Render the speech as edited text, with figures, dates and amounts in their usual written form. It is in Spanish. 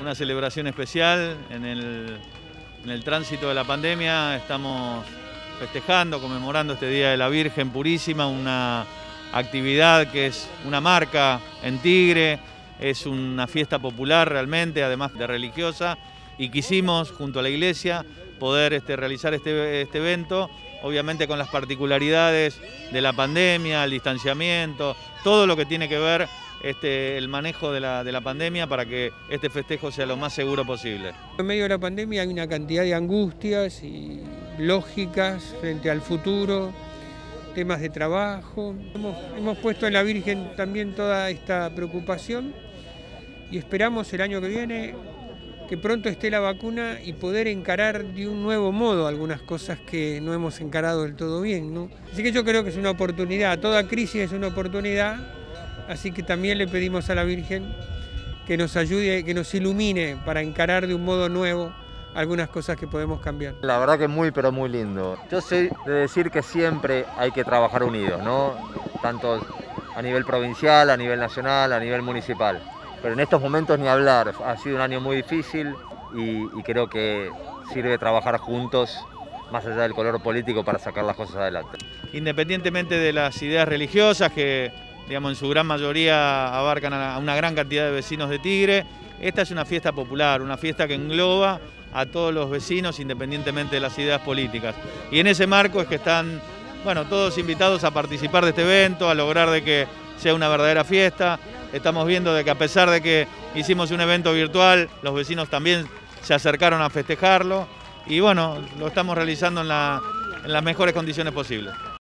una celebración especial en el tránsito de la pandemia. Estamos festejando, conmemorando este Día de la Virgen Purísima, una actividad que es una marca en Tigre, es una fiesta popular realmente, además de religiosa, y quisimos, junto a la iglesia, poder realizar este evento, obviamente con las particularidades de la pandemia, el distanciamiento, todo lo que tiene que ver el manejo de la pandemia para que este festejo sea lo más seguro posible. En medio de la pandemia hay una cantidad de angustias y lógicas frente al futuro, temas de trabajo. Hemos puesto en la Virgen también toda esta preocupación y esperamos el año que viene que pronto esté la vacuna y poder encarar de un nuevo modo algunas cosas que no hemos encarado del todo bien, ¿no? Así que yo creo que es una oportunidad, toda crisis es una oportunidad, así que también le pedimos a la Virgen que nos ayude, que nos ilumine para encarar de un modo nuevo algunas cosas que podemos cambiar. La verdad que muy, pero muy lindo. Yo soy de decir que siempre hay que trabajar unidos, ¿no? Tanto a nivel provincial, a nivel nacional, a nivel municipal. Pero en estos momentos ni hablar, ha sido un año muy difícil y creo que sirve trabajar juntos, más allá del color político, para sacar las cosas adelante. Independientemente de las ideas religiosas que, digamos, en su gran mayoría abarcan a una gran cantidad de vecinos de Tigre, esta es una fiesta popular, una fiesta que engloba a todos los vecinos independientemente de las ideas políticas. Y en ese marco es que están, bueno, todos invitados a participar de este evento, a lograr de que sea una verdadera fiesta. Estamos viendo de que a pesar de que hicimos un evento virtual, los vecinos también se acercaron a festejarlo y bueno, lo estamos realizando en las mejores condiciones posibles.